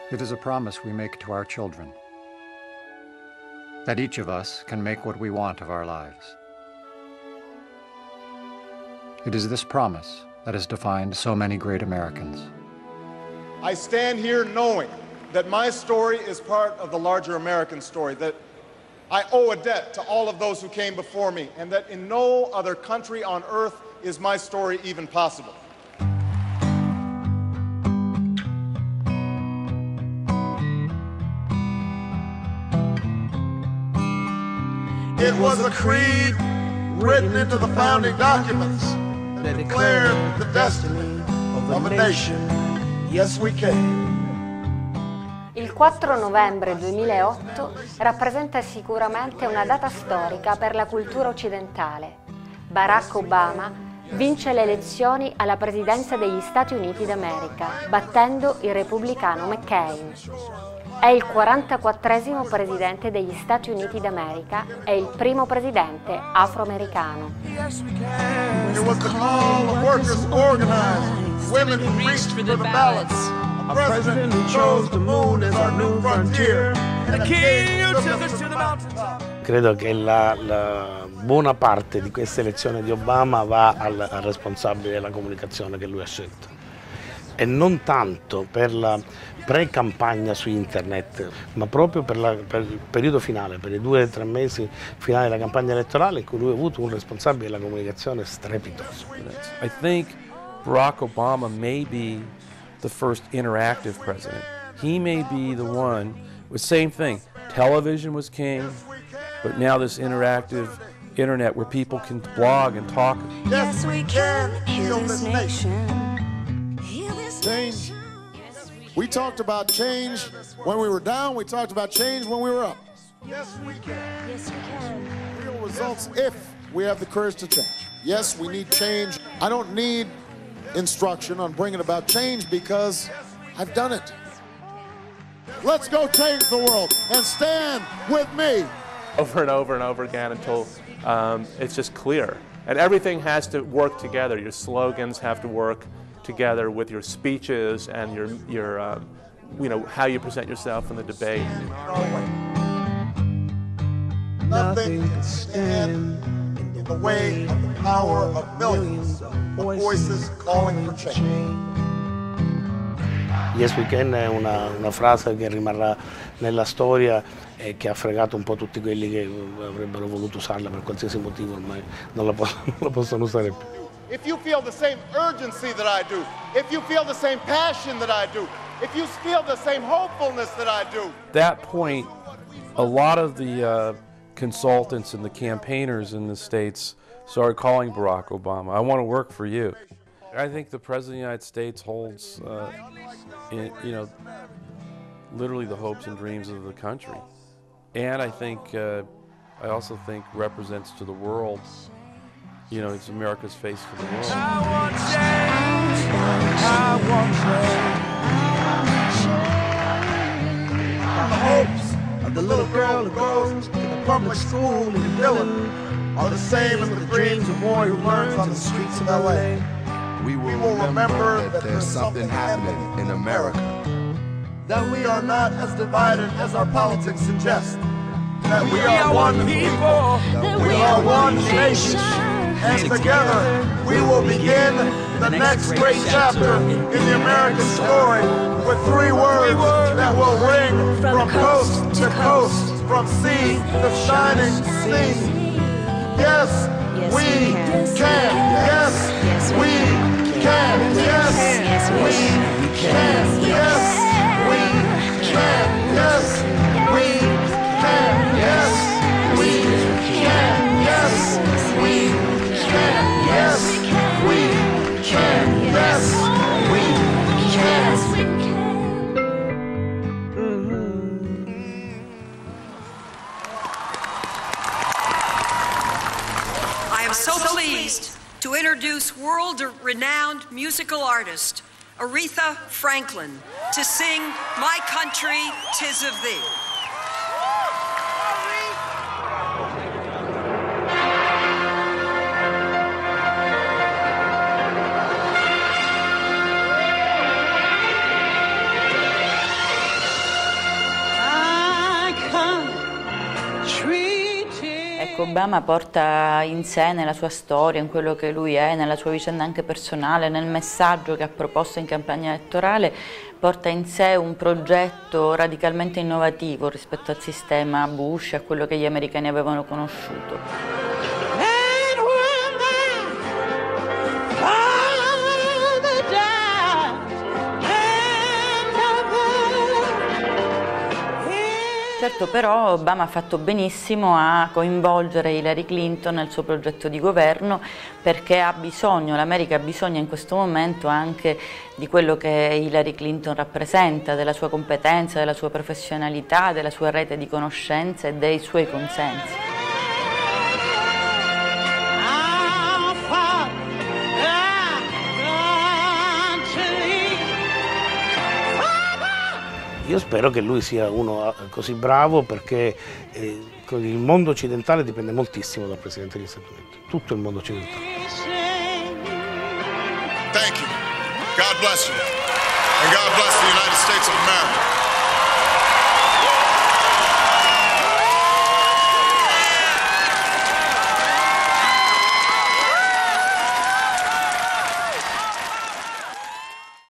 It is a promise we make to our children, that each of us can make what we want of our lives. It is this promise that has defined so many great Americans. I stand here knowing that my story is part of the larger American story, that I owe a debt to all of those who came before me, and that in no other country on earth is my story even possible. It was a creed written into the founding documents that declared the destiny of a nation. Yes, we can. Il 4 novembre 2008 rappresenta sicuramente una data storica per la cultura occidentale. Barack Obama vince le elezioni alla presidenza degli Stati Uniti d'America, battendo il repubblicano McCain. È il 44esimo presidente degli Stati Uniti d'America e il primo presidente afroamericano. It was the call of workers organized, women who reached for the ballots, a president who chose the moon as our new frontier, and a king who took us to the mountaintop. Credo che la buona parte di questa elezione di Obama va al responsabile della comunicazione che lui ha scelto. E non tanto per la pre-campagna su internet, ma proprio per il periodo finale, per i 2 o 3 mesi finali della campagna elettorale, in cui lui ha avuto un responsabile della comunicazione strepitoso. I think Barack Obama may be the first interactive president. He may be the one with same thing. Television was king, but now this interactive internet where people can blog and talk. Yes, we can heal this nation. Change. We talked about change when we were down. We talked about change when we were up. Yes, we can. Yes, we can. Real results if we have the courage to change. Yes, we need change. I don't need instruction on bringing about change because I've done it. Let's go change the world and stand with me. Over and over and over again until it's just clear. And everything has to work together. Your slogans have to work together with your speeches and your you know, how you present yourself in the debate. Nothing can stand in the way of the power of millions of voices calling for change. Yes We Can è una frase che rimarrà nella storia e che ha fregato un po' tutti quelli che avrebbero voluto usarla per qualsiasi motivo, ormai non la possono usare più. If you feel the same urgency that I do, if you feel the same passion that I do, if you feel the same hopefulness that I do. At that point, a lot of the consultants and the campaigners in the states started calling Barack Obama. I want to work for you. I think the President of the United States holds, you know, literally the hopes and dreams of the country. And I think, I also think represents to the world, you know, it's America's face to the world. I want change. I want change. The hopes of the little girl who goes to the public school in Dillon are the same as the dreams of a boy who learns on the streets of LA. We will remember that there's something happening in America. That we are not as divided as our politics suggest. That we are one people. That we are one nation. And together we will begin the next great chapter in the American story with 3 words that will ring from coast to coast, from sea to shining sea. Yes, we can. Yes, we can. Yes, we can. Yes, we can. Yes, we can. Yes, we can. Yes, we can. Yes, we can. Yes, we can. I am so pleased to introduce world-renowned musical artist Aretha Franklin to sing My Country, 'Tis of Thee. Barack Obama porta in sé, nella sua storia, in quello che lui è, nella sua vicenda anche personale, nel messaggio che ha proposto in campagna elettorale, porta in sé un progetto radicalmente innovativo rispetto al sistema Bush, a quello che gli americani avevano conosciuto. Certo, però Obama ha fatto benissimo a coinvolgere Hillary Clinton nel suo progetto di governo, perché ha bisogno, l'America ha bisogno in questo momento anche di quello che Hillary Clinton rappresenta, della sua competenza, della sua professionalità, della sua rete di conoscenze e dei suoi consensi. Io spero che lui sia uno così bravo, perché il mondo occidentale dipende moltissimo dal Presidente degli Stati Uniti, tutto il mondo occidentale. Thank you. God bless you. And God bless the United States of America.